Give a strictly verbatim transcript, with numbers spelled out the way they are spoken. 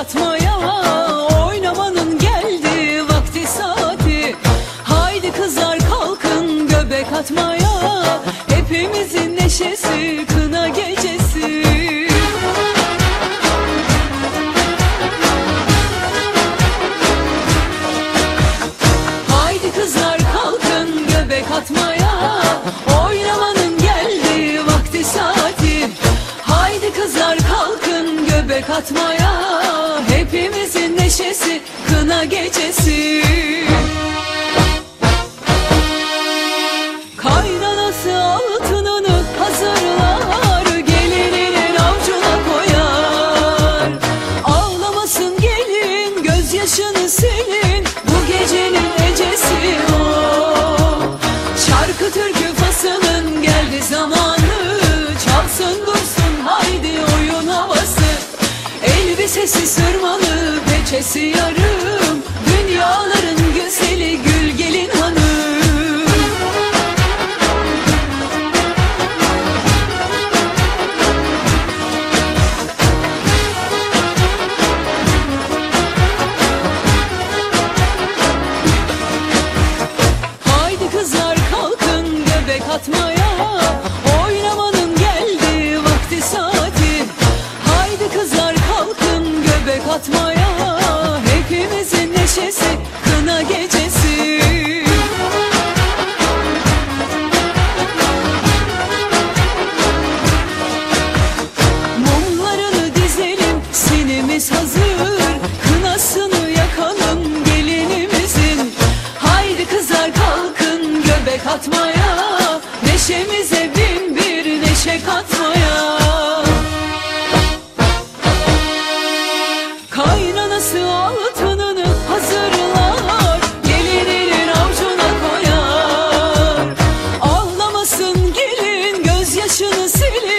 atmaya, oynamanın geldi vakti saati. Haydi kızlar kalkın göbek atmaya, hepimizin neşesi kına gecesi. Haydi kızlar kalkın göbek atmaya, oynamanın geldi vakti saati. Haydi kızlar kalkın göbek atmaya, hepimizin neşesi kına gecesi. Kaynanası altınını hazırlar, gelininin avcuna koyar. Ağlamasın gelin, gözyaşını silin, bu gecenin ecesi o. Şarkı türkü faslının geldi zamanı, çalsın dursun haydi oyun havası. Elbisesi sırmalı, peçesi yarım, dünyaların güzeli gül gelin hanım. Haydi kızlar kalkın göbek atmaya, oynamanın geldi vakti saati. Haydi kızlar kalkın göbek atmaya, hepimizin neşesi kına gecesi. Mumlarını dizelim, sinimiz hazır, kınasını yakalım gelinimizin. Haydi kızlar kalkın göbek atmaya, neşemize bin bir neşe katmaya. Kaynanası altınını hazırlar, gelininin avcuna koyar. Ağlamasın gelin, gözyaşını silin,